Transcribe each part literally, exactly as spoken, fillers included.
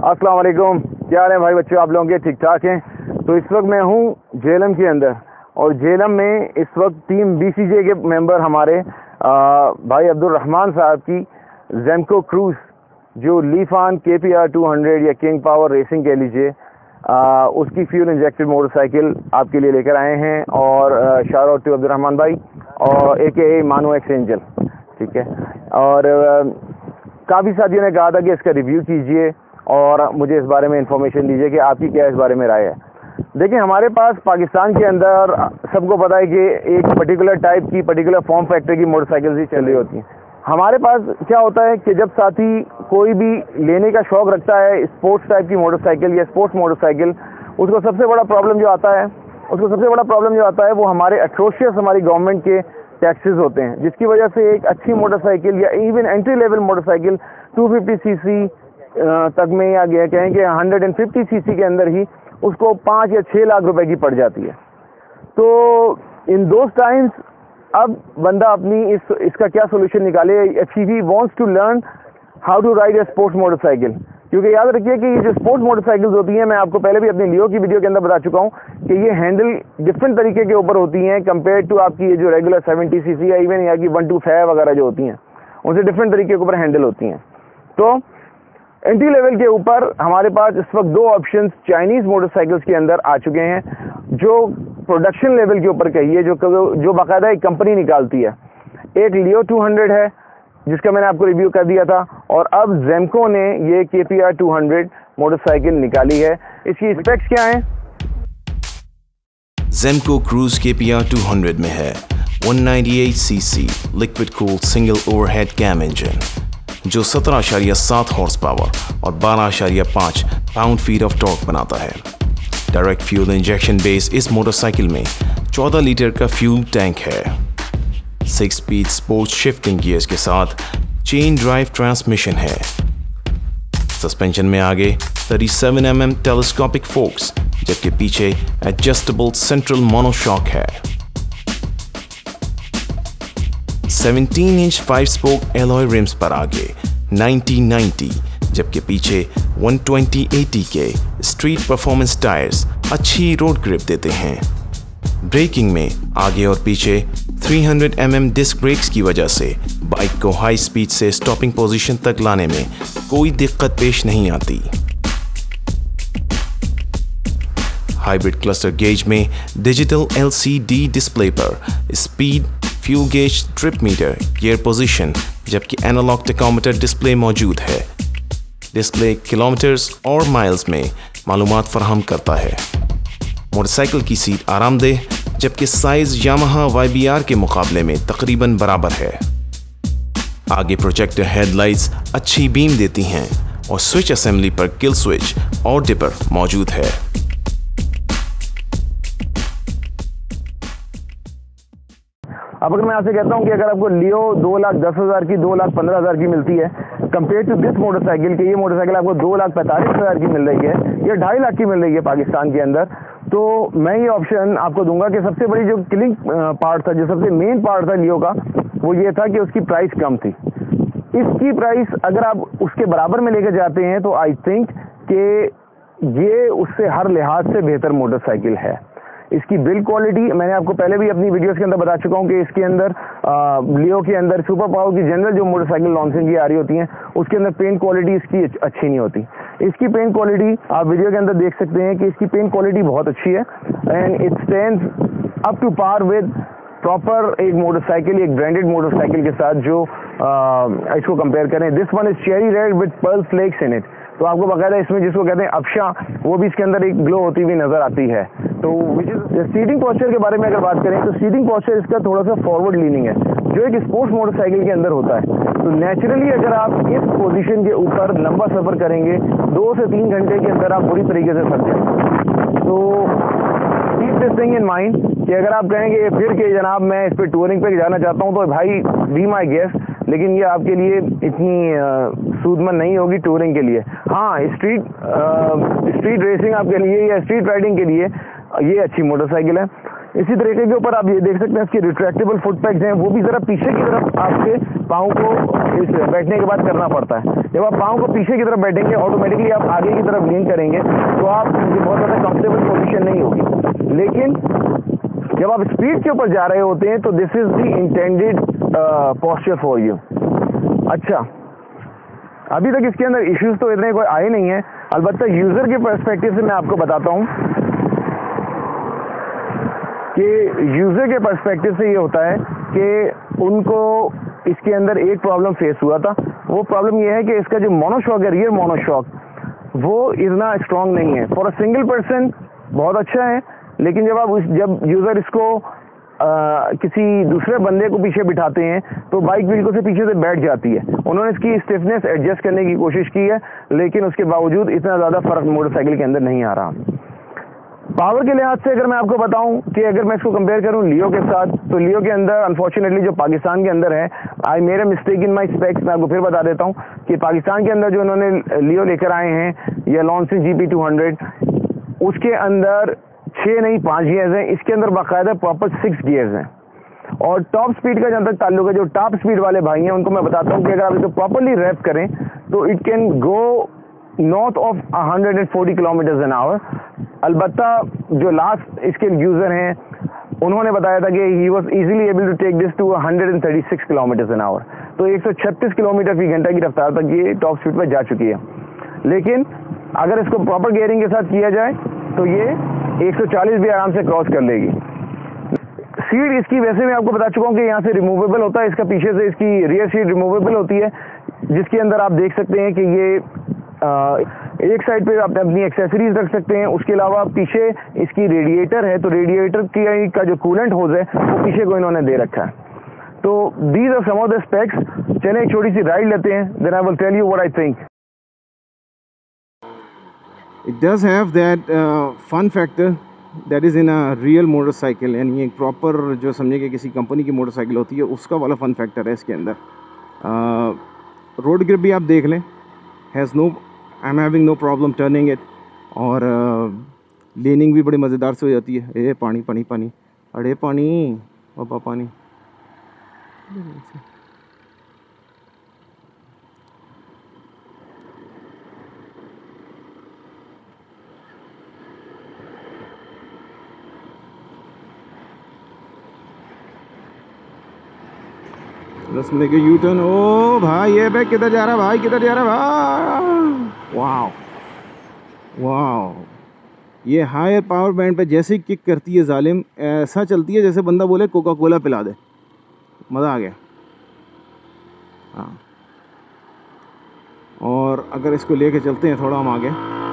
अस्सलाम वालेकुम, क्या हाल है भाई बच्चों, आप लोगों के ठीक ठाक हैं। तो इस वक्त मैं हूँ झेलम के अंदर, और झेलम में इस वक्त टीम बीसीजे के मेंबर हमारे आ, भाई अब्दुल रहमान साहब की ज़ेमको क्रूज़ जो लीफान के पी आर टू हंड्रेड या किंग पावर रेसिंग कह लीजिए, आ, उसकी फ्यूल इंजेक्टेड मोटरसाइकिल आपके लिए लेकर आए हैं। और shout out to Abdul Rahman भाई और ए के ए मानो एक्स एंजल, ठीक है। और काफ़ी साथियों ने कहा था कि इसका रिव्यू कीजिए और मुझे इस बारे में इंफॉर्मेशन दीजिए कि आपकी क्या इस बारे में राय है। देखिए, हमारे पास पाकिस्तान के अंदर सबको पता है कि एक पर्टिकुलर टाइप की पर्टिकुलर फॉर्म फैक्टर की मोटरसाइकिल ही चल रही होती हैं। हमारे पास क्या होता है कि जब साथी कोई भी लेने का शौक़ रखता है स्पोर्ट्स टाइप की मोटरसाइकिल या स्पोर्ट्स मोटरसाइकिल, उसको सबसे बड़ा प्रॉब्लम जो आता है उसको सबसे बड़ा प्रॉब्लम जो आता है वो हमारे अट्रोशियस हमारी गवर्नमेंट के टैक्सेस होते हैं, जिसकी वजह से एक अच्छी मोटरसाइकिल या even entry level motorcycle two fifty C C तक में या कहें कि वन फिफ्टी सी सी के अंदर ही उसको पाँच या छः लाख रुपए की पड़ जाती है। तो इन दोज टाइम्स अब बंदा अपनी इस इसका क्या सोल्यूशन निकाले if he wants to learn how to ride a sports motorcycle. क्योंकि याद रखिए कि ये जो स्पोर्ट्स मोटरसाइकिल्स होती हैं, मैं आपको पहले भी अपनी लियो की वीडियो के अंदर बता चुका हूँ कि ये हैंडल डिफरेंट तरीके के ऊपर होती हैं कंपेयर टू आपकी ये जो रेगुलर सेवेंटी सी सी या इवन या की वन टू फाइव वगैरह जो होती हैं, उनसे डिफरेंट तरीके के ऊपर हैंडल होती हैं। तो एंट्री लेवल के ऊपर हमारे पास इस वक्त दो ऑप्शंस चाइनीज़ मोटरसाइकिल्स के अंदर आ चुके हैं, जो प्रोडक्शन लेवल के ऊपर कहिए, जो जो बाकायदा एक कंपनी निकालती है। एक लियो टू हंड्रेड है जिसका मैंने आपको रिव्यू कर दिया था, और अब ज़ेमको ने ये K P R two hundred motorcycle निकाली है। इसकी स्पेक्स क्या हैं? Zemco cruise K P R two hundred में है one ninety eight C C liquid cooled single overhead cam engine जो सत्रह अशारिया सात हॉर्स पावर और बारह अशारिया पाँच पाउंड फीट ऑफ टॉर्क बनाता है। डायरेक्ट फ्यूल इंजेक्शन बेस इस मोटरसाइकिल में चौदह लीटर का फ्यूल टैंक है। Six speed sports shifting gears के साथ चेन ड्राइव ट्रांसमिशन है। सस्पेंशन में आगे सैंतीस एम एम टेलीस्कोपिक फोक्स, जबकि पीछे एडजस्टेबल सेंट्रल मोनोशॉक है। सत्रह inch five spoke alloy rims पर आगे नाइंटी नाइंटी, जबकि पीछे वन ट्वेंटी एटी के स्ट्रीट परफॉर्मेंस टायर्स अच्छी रोड ग्रिप देते हैं। ब्रेकिंग में आगे और पीछे तीन सौ एम एम डिस्क ब्रेक्स की वजह से बाइक को हाई स्पीड से स्टॉपिंग पोजीशन तक लाने में कोई दिक्कत पेश नहीं आती। हाइब्रिड क्लस्टर गेज में digital L C D display पर speed, fuel gauge, trip meter, gear position, जबकि एनालॉग टेकोमीटर डिस्प्ले मौजूद है। डिस्प्ले किलोमीटर्स और माइल्स में मालूमात फराहम करता है। मोटरसाइकिल की सीट आरामदेह, जबकि size Yamaha Y B R के मुकाबले में तकरीबन बराबर है। आगे प्रोजेक्टर हेडलाइट्स अच्छी बीम देती हैं और स्विच असेंबली पर किल स्विच और डिपर मौजूद है। अब अगर मैं आपसे कहता हूँ कि अगर आपको लियो दो लाख दस हज़ार की, दो लाख पंद्रह हज़ार की मिलती है कंपेयर टू दिस मोटरसाइकिल के, ये मोटरसाइकिल आपको दो लाख पैंतालीस हज़ार की मिल रही है या ढाई लाख की मिल रही है पाकिस्तान के अंदर, तो मैं ये ऑप्शन आपको दूंगा कि सबसे बड़ी जो किलिंग पार्ट था, जो सबसे मेन पार्ट था लियो का, वो ये था कि उसकी प्राइस कम थी। इसकी प्राइस अगर आप उसके बराबर में लेकर जाते हैं तो आई थिंक कि ये उससे हर लिहाज से बेहतर मोटरसाइकिल है। इसकी बिल्ड क्वालिटी मैंने आपको पहले भी अपनी वीडियोस के अंदर बता चुका हूँ कि इसके अंदर आ, लियो के अंदर सुपर पावर की जनरल जो मोटरसाइकिल लॉन्चिंग की आ रही होती हैं उसके अंदर पेंट क्वालिटी इसकी अच्छी नहीं होती। इसकी पेंट क्वालिटी आप वीडियो के अंदर देख सकते हैं कि इसकी पेंट क्वालिटी बहुत अच्छी है and it stands up to par with proper एक मोटरसाइकिल, एक ब्रांडेड मोटरसाइकिल के साथ जो आ, इसको कंपेयर करें। This one is cherry red with pearl flakes in it, तो आपको बकायदा इसमें जिसको कहते हैं अफशा, वो भी इसके अंदर एक ग्लो होती हुई नजर आती है। तो विच इज सीटिंग पोस्चर के बारे में अगर बात करें तो सीटिंग पोस्चर इसका थोड़ा सा फॉरवर्ड लीनिंग है जो एक स्पोर्ट्स मोटरसाइकिल के अंदर होता है। तो नेचुरली अगर आप इस पोजीशन के ऊपर लंबा सफर करेंगे दो से तीन घंटे के अंदर आप बुरी तरीके से फंस जाएंगे। तो keep this thing in mind कि अगर आप कहेंगे फिर कि जनाब मैं इस पर टूरिंग पे जाना चाहता हूँ, तो भाई बी माई गेस्ट, लेकिन ये आपके लिए इतनी सूदमंद नहीं होगी टूरिंग के लिए। हाँ, स्ट्रीट स्ट्रीट रेसिंग आपके लिए या स्ट्रीट राइडिंग के लिए ये अच्छी मोटरसाइकिल है। इसी तरीके के ऊपर आप ये देख सकते हैं इसके रिट्रैक्टेबल फुट पैड्स हैं, वो भी ज़रा पीछे की तरफ आपके पाँव को इस बैठने के बाद करना पड़ता है। जब आप पाँव को पीछे की तरफ बैठेंगे ऑटोमेटिकली आप आगे की तरफ लीन करेंगे तो आप बहुत ज़्यादा कंफर्टेबल पोजीशन नहीं होगी। लेकिन जब आप स्पीड के ऊपर जा रहे होते हैं तो this is the intended posture for you. अच्छा, अभी तक इसके अंदर इश्यूज तो इतने कोई आए नहीं है, अलबत्ता यूज़र के पर्सपेक्टिव से मैं आपको बताता हूँ कि यूज़र के पर्सपेक्टिव से ये होता है कि उनको इसके अंदर एक प्रॉब्लम फेस हुआ था। वो प्रॉब्लम ये है कि इसका जो मोनोशॉक है, रियर मोनोशॉक, वो इतना स्ट्रांग नहीं है। फॉर अ सिंगल पर्सन बहुत अच्छा है, लेकिन जब आप उस जब यूज़र इसको आ, किसी दूसरे बंदे को पीछे बिठाते हैं तो बाइक बिल्कुल से पीछे से बैठ जाती है। उन्होंने इसकी स्टिफनेस एडजस्ट करने की कोशिश की है, लेकिन उसके बावजूद इतना ज़्यादा फ़र्क मोटरसाइकिल के अंदर नहीं आ रहा। पावर के लिहाज से अगर मैं आपको बताऊं कि अगर मैं इसको कंपेयर करूं लियो के साथ, तो लियो के अंदर अनफॉर्चुनेटली जो पाकिस्तान के अंदर है, I made a mistake in my specs. मैं आपको फिर बता देता हूं कि पाकिस्तान के अंदर जो उन्होंने लियो लेकर आए हैं, ये Loncin G P two hundred, उसके अंदर छः नहीं पाँच गियर्स हैं। इसके अंदर बाकायदा प्रॉपर सिक्स गियर्स हैं। और टॉप स्पीड का जहाँ तक ताल्लुक है, जो टॉप स्पीड वाले भाई हैं उनको मैं बताता हूँ कि अगर आप इसको प्रॉपरली रैप करें तो it can go north of one forty kilometres an hour. अलबत्ता जो लास्ट इसके यूज़र हैं उन्होंने बताया था कि he was easily able to take this to one thirty six kilometres an hour. तो एक सौ छत्तीस किलोमीटर फी घंटा की रफ्तार तक ये टॉप स्पीड पर जा चुकी है। लेकिन अगर इसको प्रॉपर गियरिंग के साथ किया जाए तो ये एक सौ चालीस भी आराम से क्रॉस कर लेगी। सीट इसकी वैसे मैं आपको बता चुका हूँ कि यहाँ से रिमूवेबल होता है, इसका पीछे से इसकी रियर सीट रिमूवेबल होती है, जिसके अंदर आप देख सकते हैं कि ये आ, एक साइड पे आप अपनी एक्सेसरीज रख सकते हैं। उसके अलावा पीछे इसकी रेडिएटर है, तो रेडिएटर की का जो कूलेंट होज है वो पीछे को इन्होंने दे रखा है। तो these are some of the specs. चलें एक छोटी सी राइड लेते हैं, then I will tell you what I think. It does have that uh, fun factor that is in a real motorcycle, यानी एक प्रॉपर जो समझे कि किसी कंपनी की मोटरसाइकिल होती है उसका वाला फन फैक्टर है इसके अंदर। रोड ग्रिप भी आप देख लें, has no I am having no problem turning it, और लेनिंग भी बड़ी मज़ेदार से हो जाती है। ए पानी पानी पानी, अरे पानी पापा पानी। दस मिनट के यू टर्न। ओ भाई ये बैग किधर जा रहा है भाई, किधर जा रहा है भाई। वाह वाह, ये हायर पावर बैंड पे जैसे ही किक करती है जालिम, ऐसा चलती है जैसे बंदा बोले कोका कोला पिला दे। मज़ा आ गया। हाँ, और अगर इसको लेके चलते हैं थोड़ा हम आगे,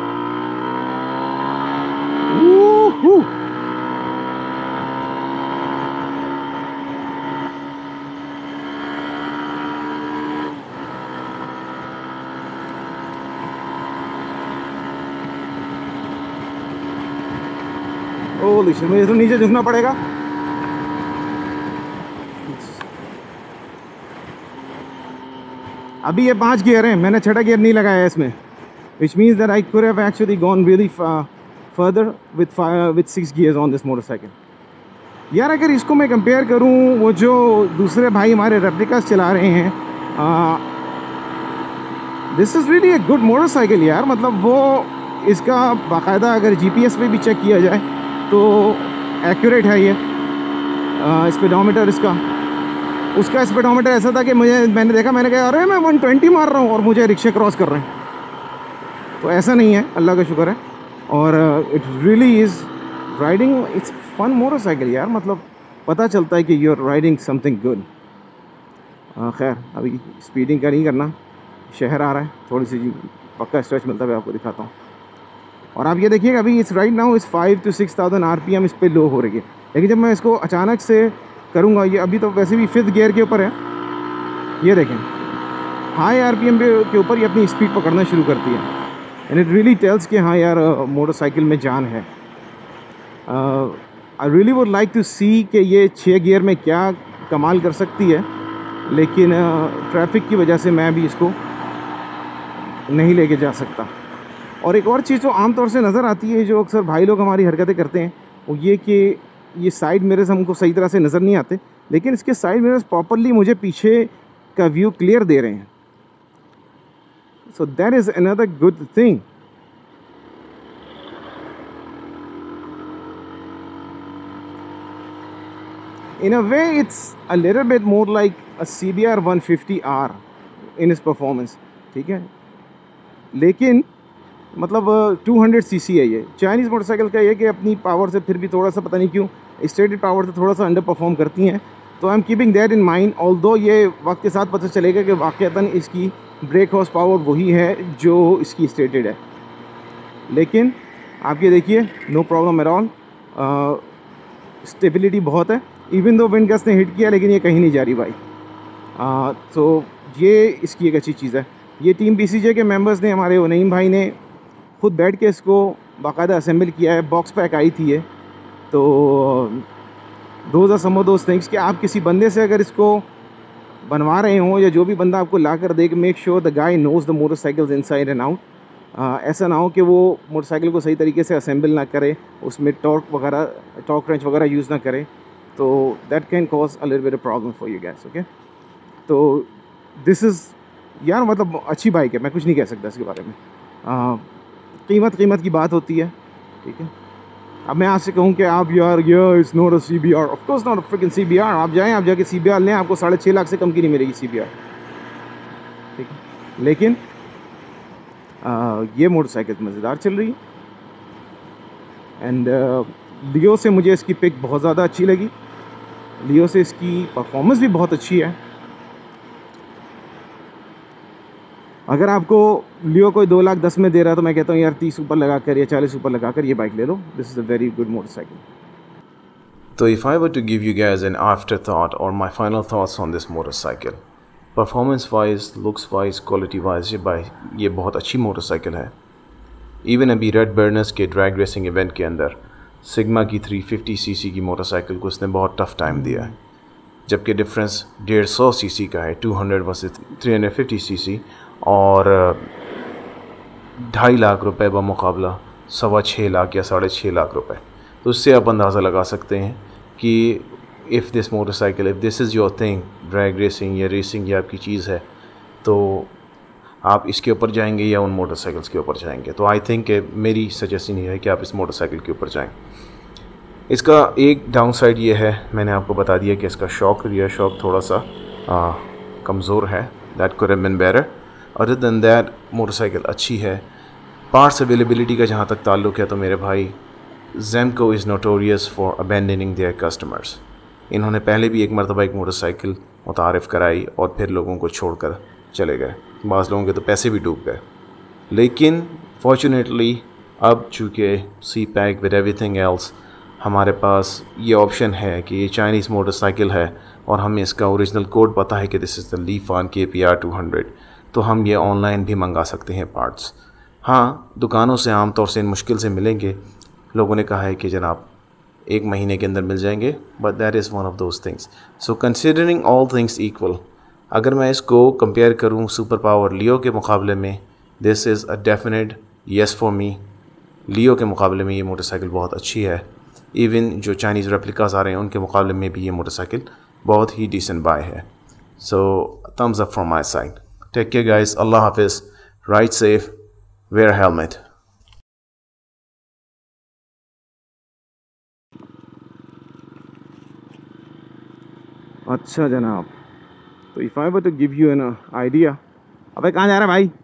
ओह शिट, मुझे तो नीचे झुकना पड़ेगा। अभी ये पांच गियर हैं, मैंने छठा गियर नहीं लगाया है इसमें, which means that I could have actually gone really further with with six gears on this motorcycle. यार अगर इसको मैं कंपेयर करूं वो जो दूसरे भाई हमारे रेप्लिकास चला रहे हैं, this is really a good motorcycle यार। मतलब वो इसका बाकायदा अगर जीपीएस पे भी चेक किया जाए तो एक्यूरेट है ये स्पीडोमीटर इसका। उसका स्पीडोमीटर ऐसा था कि मुझे मैंने देखा, मैंने कहा अरे मैं वन ट्वेंटी मार रहा हूँ और मुझे रिक्शे क्रॉस कर रहे हैं। तो ऐसा नहीं है, अल्लाह का शुक्र है। और it really is riding, it's fun motorcycle यार। मतलब पता चलता है कि you are riding something good. खैर अभी स्पीडिंग का नहीं करना, शहर आ रहा है, थोड़ी सी पक्का स्ट्रेच मिलता है आपको दिखाता हूँ। और आप ये देखिएगा अभी इस राइट नाउ इस five to six thousand R P M इस पर लो हो रही है, लेकिन जब मैं इसको अचानक से करूँगा, ये अभी तो वैसे भी फिफ्थ गियर के ऊपर है, ये देखें हाई आर पी एम के ऊपर ये अपनी स्पीड पकड़ना शुरू करती है। एंड इट रियली टेल्स कि हाँ यार मोटरसाइकिल में जान है। I really would like to see कि ये छः गियर में क्या कमाल कर सकती है, लेकिन ट्रैफिक की वजह से मैं भी इसको नहीं लेके जा सकता। और एक और चीज़ जो आमतौर से नज़र आती है, जो अक्सर भाई लोग हमारी हरकतें करते हैं, वो ये कि ये साइड मिरर्स हमको सही तरह से नज़र नहीं आते, लेकिन इसके साइड मिरर्स प्रॉपरली मुझे पीछे का व्यू क्लियर दे रहे हैं। So that is another good thing. In a way, it's a little bit more like a C B R one fifty R in its performance, ठीक है। लेकिन मतलब टू हंड्रेड सी सी है ये। चाइनीज़ मोटरसाइकिल का ये कि अपनी पावर से फिर भी थोड़ा सा पता नहीं क्यों स्टेटेड पावर से थोड़ा सा अंडर परफॉर्म करती हैं। तो I am keeping that in mind, although ये वक्त के साथ पता चलेगा कि वाक़तन इसकी ब्रेक हॉर्स पावर वही है जो इसकी स्टेटेड है। लेकिन आप ये देखिए, no problem at all, stability बहुत है। इवन दो विंड गस्ट ने हिट किया, लेकिन ये कहीं नहीं जा रही भाई। आ, तो ये इसकी एक अच्छी चीज़ है। ये टीम बी सी जे के मेंबर्स ने, हमारे नईम भाई ने खुद बैठ के इसको बाकायदा असेंबल किया है। बॉक्स पैक आई थी ये। तो those are some of those things कि आप किसी बंदे से अगर इसको बनवा रहे हो, या जो भी बंदा आपको ला कर दे, make sure the guy knows the motorcycles inside and out. ऐसा ना हो कि वो मोटरसाइकिल को सही तरीके से असेंबल ना करे, उसमें टॉर्क वगैरह टॉर्क रेंच वगैरह यूज़ ना करे, तो that can cause a little bit problem for you guys. Okay, तो दिस इज़ यार मतलब अच्छी बाइक है, मैं कुछ नहीं कह सकता इसके बारे में। uh, कीमत कीमत की बात होती है, ठीक है। अब मैं आपसे कहूँ कि आप यार ये it's not a C B R, of course not a freaking C B R. आप जाएँ, आप जाके सी बी आर लें, आपको साढ़े छः लाख से कम की नहीं मिलेगी सी बी आर, ठीक है। लेकिन आ, ये मोटरसाइकिल मज़ेदार चल रही है। एंड लियो से मुझे इसकी पिक बहुत ज़्यादा अच्छी लगी। लियो से इसकी परफॉर्मेंस भी बहुत अच्छी है। अगर आपको लियो कोई दो लाख दस में दे रहा है, तो मैं कहता हूँ यार तीस ऊपर लगा कर या चालीस ऊपर लगा कर ये बाइक ले लो। This is a very good motorcycle. So if I were to give you guys an afterthought or my final thoughts on this motorcycle, performance wise, looks wise, quality wise, ये बाइक ये बहुत अच्छी motorcycle है। Even अभी red burners के drag racing event के अंदर Sigma की थ्री फिफ्टी सीसी की मोटरसाइकिल को उसने बहुत टफ टाइम दिया है, जबकि डिफरेंस डेढ़ सौ सीसी का है, two hundred versus three hundred fifty CC, और ढाई लाख रुपए बमुकाबला सवा छः लाख या साढ़े छः लाख रुपए। तो उससे आप अंदाज़ा लगा सकते हैं कि if this motorcycle, if this is your thing, drag racing या रेसिंग या आपकी चीज़ है, तो आप इसके ऊपर जाएंगे या उन मोटरसाइकिल्स के ऊपर जाएंगे। तो आई थिंक मेरी सजेशन ये है कि आप इस मोटरसाइकिल के ऊपर जाएं। इसका एक डाउन साइड ये है, मैंने आपको बता दिया कि इसका शॉक, रियर शॉक थोड़ा सा कमज़ोर है। That could have been better. Other than that motorcycle अच्छी है। पार्ट्स अवेलेबिलिटी का जहाँ तक ताल्लुक़ है, तो मेरे भाई Zemco is notorious for abandoning their customers. इन्होंने पहले भी एक मरतबा एक मोटरसाइकिल मुतारिफ़ कराई और फिर लोगों को छोड़कर चले गए। बाज़ लोगों के तो पैसे भी डूब गए। लेकिन फॉर्चुनेटली अब चूँकि C pack with everything else हमारे पास ये ऑप्शन है कि ये चाइनीज़ मोटरसाइकिल है और हमें इसका ओरिजिनल कोड पता है कि दिस इज़ द लीफान के पी आर टू हंड्रेड, तो हम ये ऑनलाइन भी मंगा सकते हैं पार्ट्स। हाँ, दुकानों से आम तौर से इन मुश्किल से मिलेंगे। लोगों ने कहा है कि जनाब एक महीने के अंदर मिल जाएंगे, but that is one of those things. So considering all things equal, अगर मैं इसको कंपेयर करूं सुपर पावर लियो के मुकाबले में, this is a definite yes for me. Leo के मुकाबले में ये मोटरसाइकिल बहुत अच्छी है। इवन जो चाइनीज़ रेप्लिकास आ रहे हैं उनके मुकाबले में भी ये मोटरसाइकिल बहुत ही डिसेंट बाय है। So thumbs up from my side. Take care guys, अल्लाह हाफिज़, राइड सेफ, वेयर हेलमेट। अच्छा जनाब, तो if I were to give you an idea. अबे कहाँ जा रहा है भाई?